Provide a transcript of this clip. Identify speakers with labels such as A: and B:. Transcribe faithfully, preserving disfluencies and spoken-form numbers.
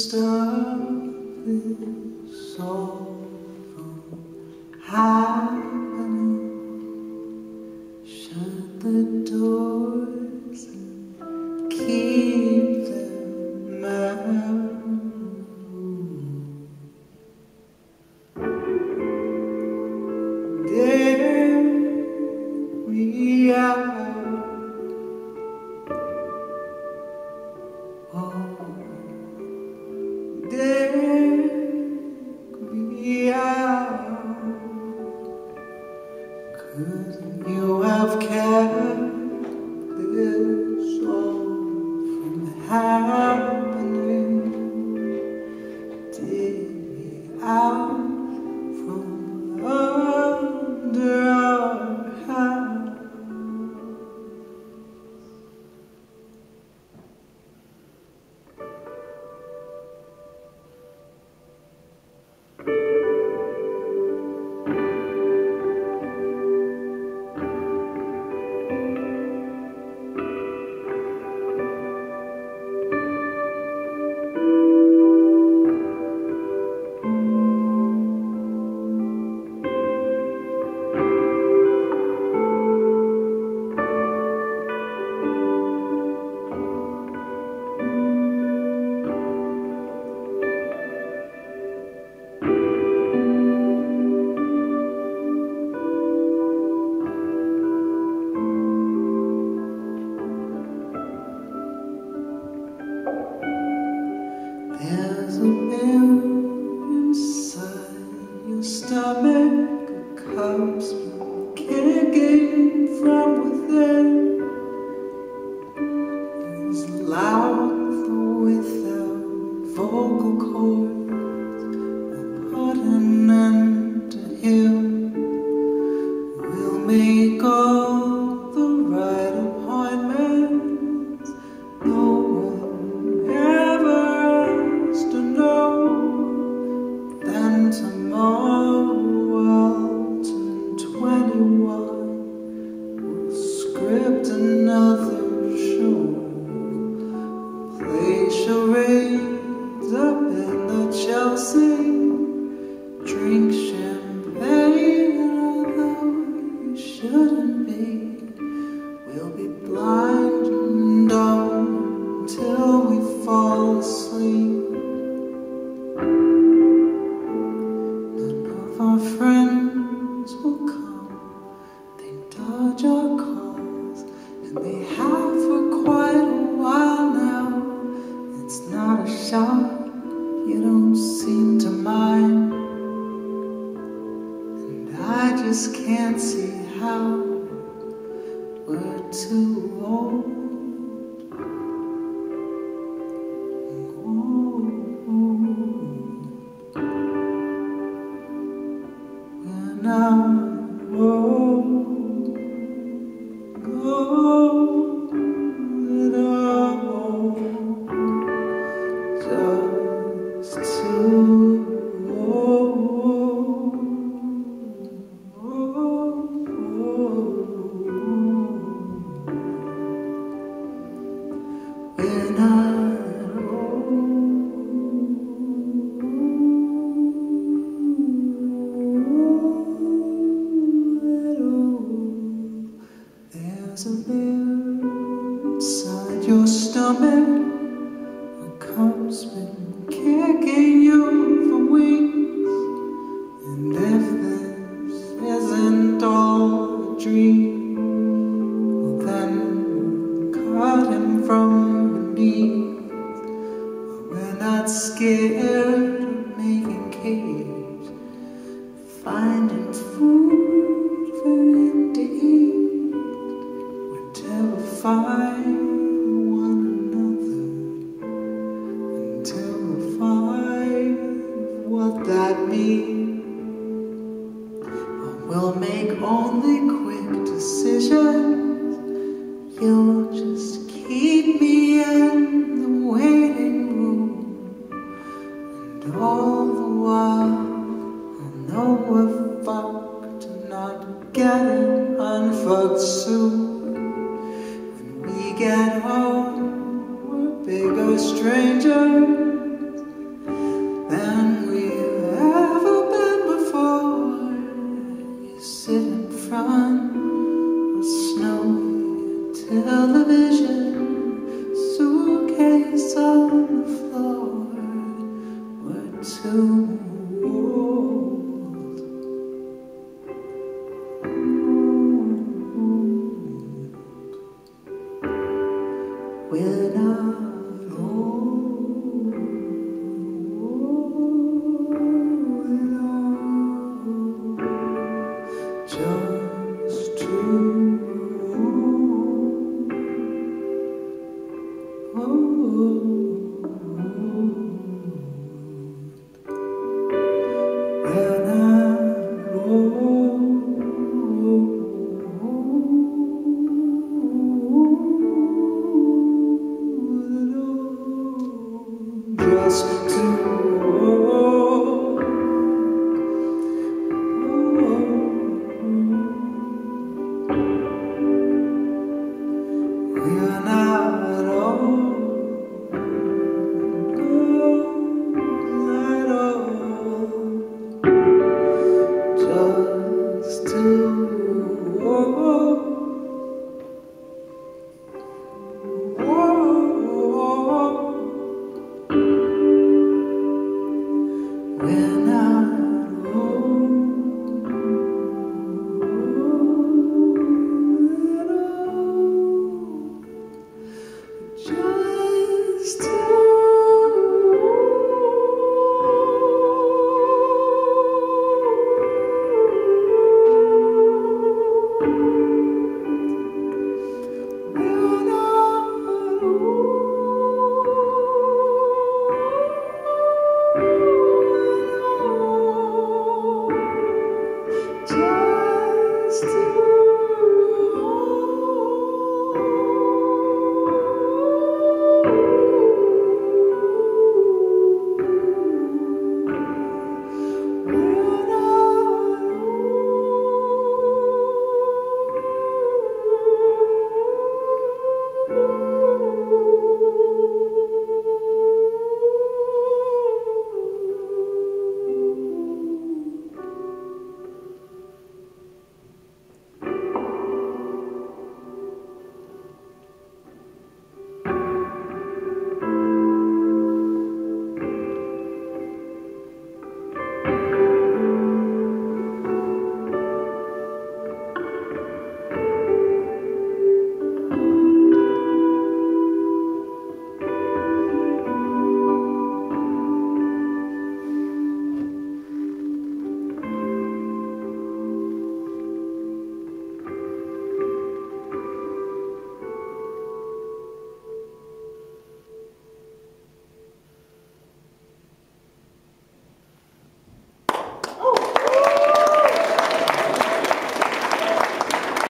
A: stop this all from happening. Shut the doors and keep them out. Dare me out. Oh, dare me out. 'Cause you have kept this all from happening. Dig me out from under our house. There's a bell inside your stomach, a cup's been kicking from within. It's loud without vocal cords, a putting into him. We'll make all the right appointments. No one ever to know. Then tomorrow I'll turn twenty-one. We'll script another show, play charades up in the Chelsea, drink champagne although you shouldn't be. We'll be blind and dumb until we fall asleep. Our friends will come, they dodge our calls, and they have for quite a while now. It's not a shock, you don't seem to mind, and I just can't see how we're too old. Now, oh, go it all, just too old. Oh, oh. We're not old. There's a bear inside your stomach, a cup's been kicking you for weeks. And if this isn't all a dream, well then cut him from beneath. But we're not scared of making cage, finding food for him to eat. Terrified one another, and terrified of what that means. But we'll make only quick decisions. You'll just keep me in the waiting room, and all the while I'll know we're fucked and not getting unfucked soon. Get home, we're bigger strangers, television, suitcase on the floor, we're too old. We're not old at all, just too